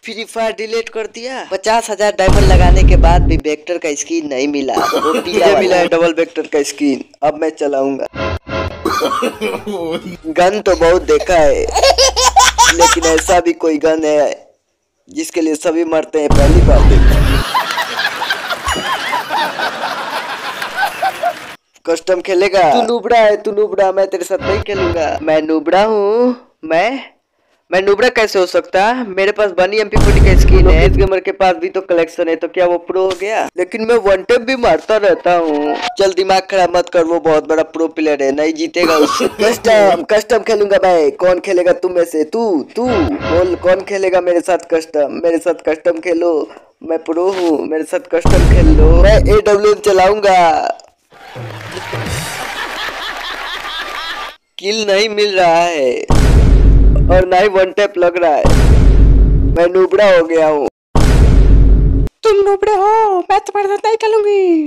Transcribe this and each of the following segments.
Free fire delete कर दिया। 50,000 diamond लगाने के बाद भी वेक्टर का स्किन नहीं मिला। वो पीला मिला है डबल वेक्टर का स्किन। अब मैं चलाऊंगा। गन तो बहुत देखा है, लेकिन ऐसा भी कोई गन है जिसके लिए सभी मरते हैं, पहली बार देखा। कस्टम खेलेगा? तू नुबड़ा है, तू नुबड़ा। मैं तेरे साथ नहीं खेलूंगा। मैं नुबड़ा हूँ। मैं नुबड़ा कैसे हो सकता? मेरे पास बनी MP40 का स्किन है। इस गेमर के पास भी तो कलेक्शन है, तो क्या वो प्रो हो गया? लेकिन मैं वन टैप भी मारता रहता हूँ। चल दिमाग खराब मत कर, वो बहुत बड़ा प्रो प्लेयर है, नहीं जीतेगा उससे। कस्टम खेलूंगा मैं। कौन खेलेगा तुम में से? तू तू बोल, कौन खेलेगा मेरे साथ कस्टम? मेरे साथ कस्टम खेलो, मैं प्रो हूँ, मेरे साथ कस्टम खेल लो। मैं AWM चलाऊंगा। किल नहीं मिल रहा है और ना ही वन टैप लग रहा है। मैं नुबड़ा हो गया हूँ। तुम नुबड़े हो, मैं तुम्हारे साथ नहीं खेलूंगी।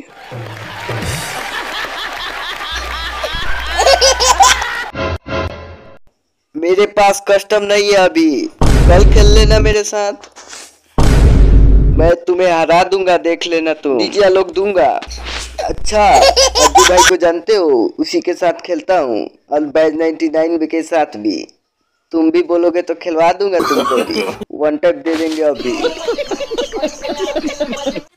मेरे पास कस्टम नहीं है अभी, कल खेल लेना मेरे साथ। मैं तुम्हें हरा दूंगा, देख लेना तुम। डीजे लोग दूंगा। अच्छा, अज्जू भाई को जानते हो? उसी के साथ खेलता हूँ, अलबैज 99 के साथ भी। तुम भी बोलोगे तो खिलवा दूंगा तुमको भी। वन टैप दे देंगे अभी।